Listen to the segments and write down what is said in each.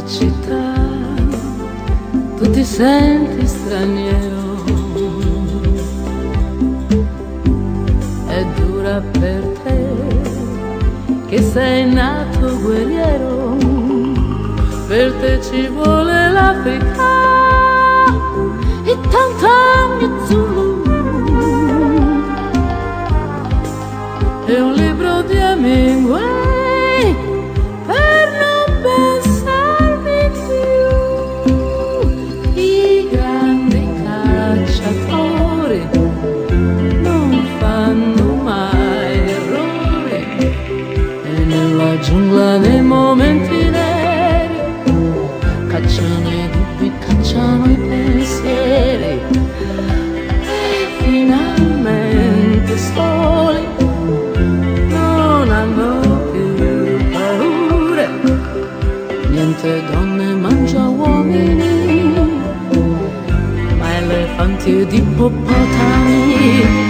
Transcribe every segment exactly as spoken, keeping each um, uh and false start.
città tu ti senti straniero, è dura per te che sei nato guerriero, per te ci vuole l'Africa e tanti Zulu e un libro di Hemingway per non pensarmi più. I grandi cacciatori non fanno mai errori e nella giungla dei momenti neri cacciano i dubbi, cacciano i pensieri e finalmente soli non hanno più paure. Niente donne mangia uomini, ma elefanti ed ippopotami.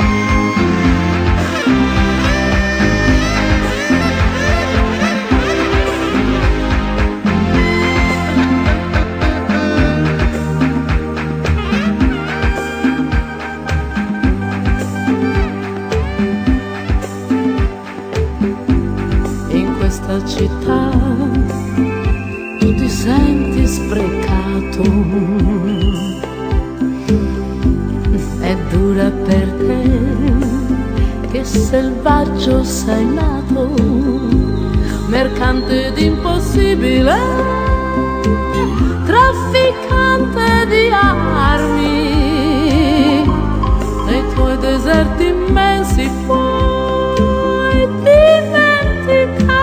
Questa città tu ti senti sprecato, è dura per te che selvaggio sei nato, mercante d'impossibile, trafficante di armi, nei tuoi deserti immensi puoi dimenticarmi.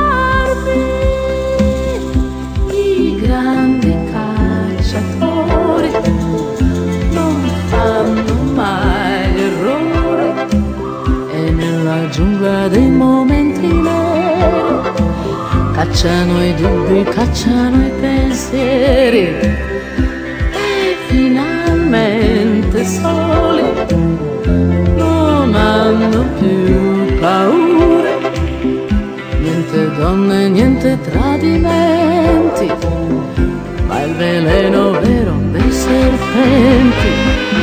Giungla dei momenti neri cacciano i dubbi, cacciano i pensieri e finalmente soli non hanno più paure. Niente donne, niente tradimenti, ma il veleno vero dei serpenti.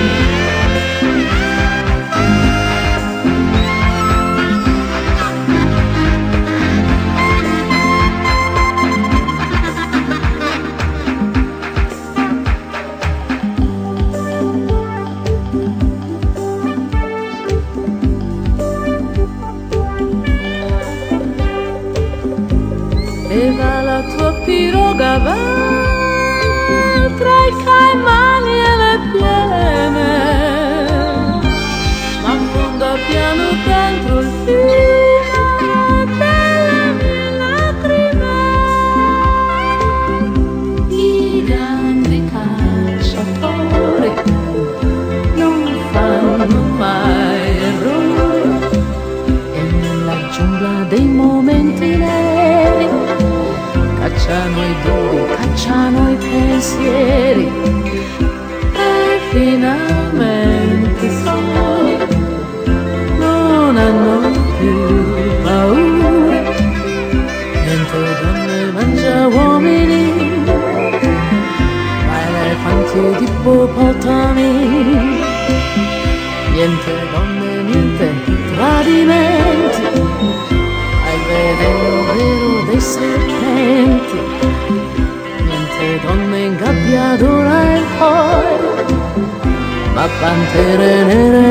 E va la tua piroga va tra i caimani e le piene, ma affonda piano dentro il fiume delle mie lacrime. I grandi cacciatori non fanno mai errori e nella giungla dei momenti neri cacciano i dubbi, cacciano i pensieri e finalmente soli non hanno più paure. Niente donne mangia uomini, ma elefanti ed ippopotami. Niente donne, niente tradimenti, ma il veleno vero dei serpenti. Niente donne in gabbia d'ora e poi, ma pantere nere